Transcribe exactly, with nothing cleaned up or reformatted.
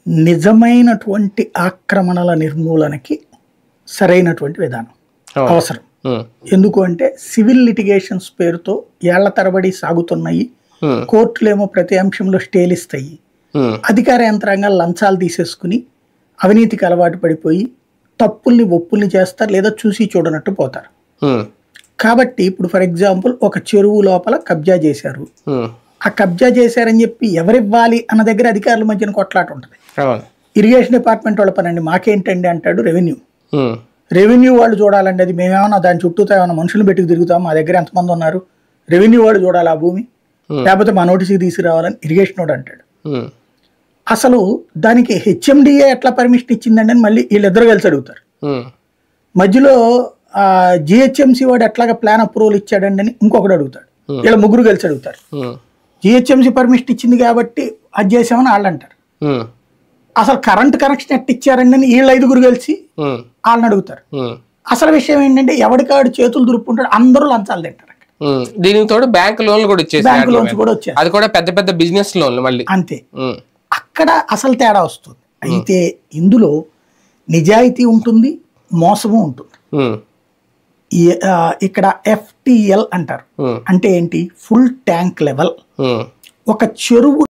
నిజమైనటువంటి ఆక్రమణల నిర్మూలనకి సరైనటువంటి విధానం అవసరం. ఎందుకు అంటే సివిల్ లిటిగేషన్స్ పేరుతో ఏళ్ల తరబడి సాగుతున్నాయి. కోర్టులేమో ప్రతి అంశంలో స్టేలు ఇస్తాయి. అధికార యంత్రాంగాలు లంచాలు తీసేసుకుని అవినీతికి అలవాటు పడిపోయి తప్పుల్ని ఒప్పుల్ని చేస్తారు, లేదా చూసి చూడనట్టు పోతారు. కాబట్టి ఇప్పుడు ఫర్ ఎగ్జాంపుల్ ఒక చెరువు లోపల కబ్జా చేశారు, ఆ కబ్జా చేశారని చెప్పి ఎవరివ్వాలి అన్న దగ్గర అధికారుల మధ్యన కొట్లాట ఉంటుంది. ఇరిగేషన్ డిపార్ట్మెంట్ వాళ్ళ పనండి, మాకేంటండి అంటాడు రెవెన్యూ. రెవెన్యూ వాళ్ళు చూడాలండి, అది మేమేమన్నా దాని చుట్టూతో ఏమైనా మనుషులు పెట్టుకు తిరుగుతాం, మా దగ్గర ఎంతమంది ఉన్నారు, రెవెన్యూ వాళ్ళు చూడాలి ఆ భూమి, లేకపోతే మా నోటీస్కి తీసుకురావాలని ఇరిగేషన్ వాడు అంటాడు. అసలు దానికి హెచ్ఎండిఏ ఎట్లా పర్మిషన్ ఇచ్చిందండి అని మళ్ళీ వీళ్ళిద్దరు కలిసి అడుగుతారు. మధ్యలో జిహెచ్ఎంసీ వాడు ఎట్లాగా ప్లాన్ అప్రూవల్ ఇచ్చాడండి అని ఇంకొకటి అడుగుతాడు. వీళ్ళ ముగ్గురు కలిసి అడుగుతారు. జిహెచ్ఎంసీ పర్మిషన్ ఇచ్చింది కాబట్టి అది చేసామని వాళ్ళు అంటారు. అసలు కరెంట్ కనెక్షన్ ఎట్ట ఇచ్చారండి అని వీళ్ళ ఐదుగురు కలిసి వాళ్ళని అడుగుతారు. అసలు విషయం ఏంటంటే ఎవడికాడు చేతులు దురుపుకుంటాడు, అందరూ లంచాలు తింటారు. దీనికి తోడు బ్యాంక్ లోన్లు కూడా వచ్చేసి బ్యాంక్ లోన్స్ కూడా వచ్చాయి, అది కూడా పెద్ద పెద్ద బిజినెస్ లోన్లు మళ్ళీ అంతే. అక్కడ అసలు తేడా వస్తుంది. అయితే ఇందులో నిజాయితీ ఉంటుంది, మోసము ఉంటుంది. ఇక్కడ ఎఫ్టిఎల్ అంటారు, అంటే ఏంటి, ఫుల్ ట్యాంక్ లెవెల్. ఒక చెరువు